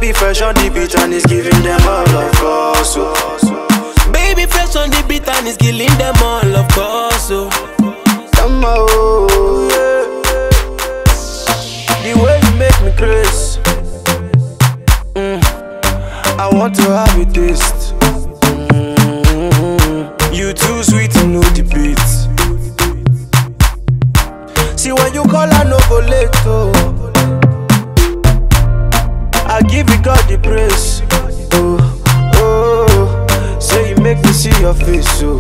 baby fresh on the beat and is giving them all of course. Baby fresh on the beat and is killing them all of course. Come on, yeah. The way you make me crazy, I want to have a taste. You too sweet to know the beat. See when you call I no go late, oh. I give you God the praise, oh, oh. Say you make me see your face, oh.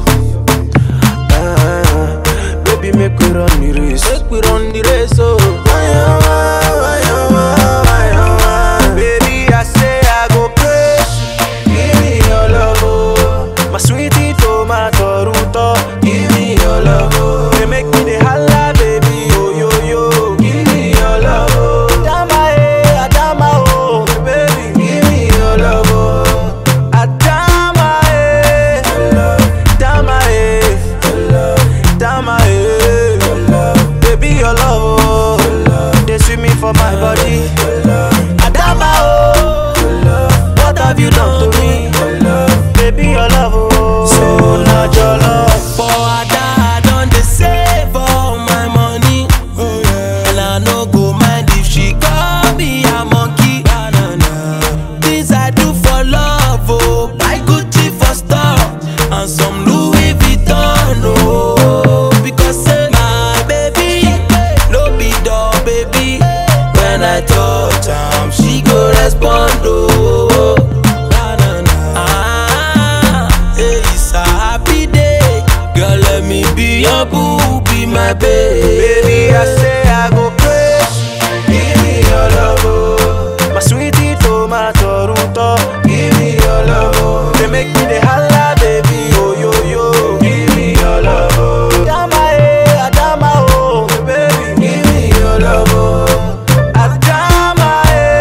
Baby make we run the race. Make we run the race, oh. Baby I say I go crazy. Give me your love, oh. My sweetie tomato ruto. Give me your love, oh. They make me the holla, baby, oh yo yo. Give me your love, oh. Adama, oh, baby. Give me your love, oh. Adama, Dama, Dama, baby your love, oh. They sweet me for my body. Adama, oh, what have you done to me? Baby your love, oh, so not your love. For Ada, I done the save all my money, oh, yeah. And I no go mind if she call me a monkey. This I do for love, oh. Buy Gucci for store and some Louis Vuitton, oh. Because my baby no be dog, baby. When I touch am, she go respond, oh. It's a happy day, girl. Let me be your boo, be my baby. Baby, I say I go crazy. Give me your love, oh. My sweetie tomato ruto. Give me your love, oh. They make me the holla, baby, oh yo yo. Give me your love, oh. Adama, oh, baby. Give me your love, oh. Adama,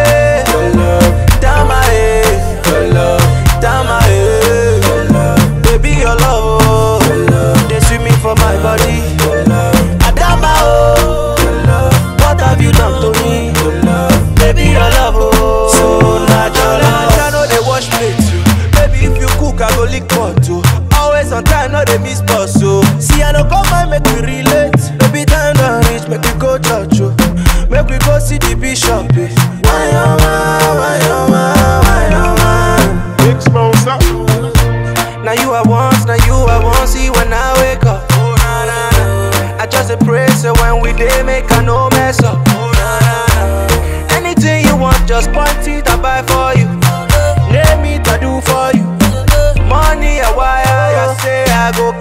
Dama, Dama, baby your love, oh. They sweet me for my body. Adama, oh, what have you done to me? Baby your love, oh, so not your love. I know they wash plates, baby if you cook I go lick pot, oh. Always on time, no they miss bus, oh. See I don't come and make me relate. Baby time don't reach, make we go church, oh. Make we go see the bishop, eh. Why oh man, Big sponsor. now you I want, see when I wake up. Oh, nah, nah, nah. I just a pray so when we day make I no mess up. Oh, nah, nah, nah. Anything you want, just point it, I buy for you. Name it, I do for you. Money, I wire, I say I go